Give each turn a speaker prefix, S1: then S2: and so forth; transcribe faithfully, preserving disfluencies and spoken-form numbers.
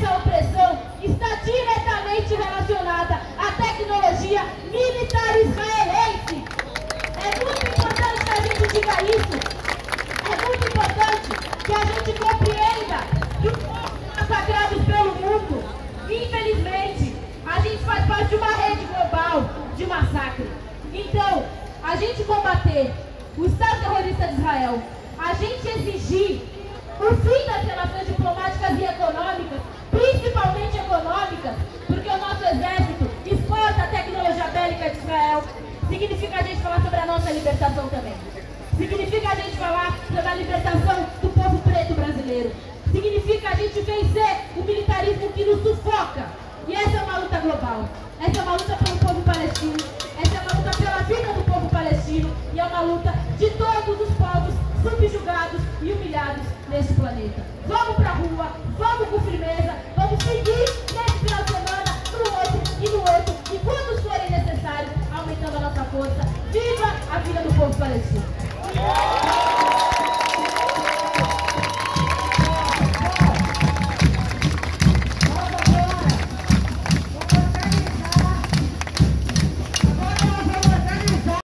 S1: essa opressão está diretamente relacionada à tecnologia militar israelense. É muito importante que a gente diga isso. É muito importante que a gente compreenda que os povos massacrados pelo mundo, infelizmente, a gente faz parte de uma rede global de massacre. Então, a gente combater o Estado terrorista de Israel, a gente exigir o fim das relações diplomáticas e econômicas, principalmente econômicas, porque o nosso exército exporta a tecnologia bélica de Israel, significa a gente falar sobre a nossa libertação também. Significa a gente falar sobre a libertação do povo preto brasileiro. Significa a gente vencer o militarismo que nos sufoca. E essa é uma luta global. Essa é uma luta pelo povo palestino. Essa é uma luta pela vida do povo palestino. E é uma luta de todos os povos subjugados e humilhados neste planeta. Vamos pra rua, vamos com firmeza, vamos seguir nesse final de semana, no outro e no outro, e quando forem necessários, aumentando a nossa força. Viva a vida do povo palestino!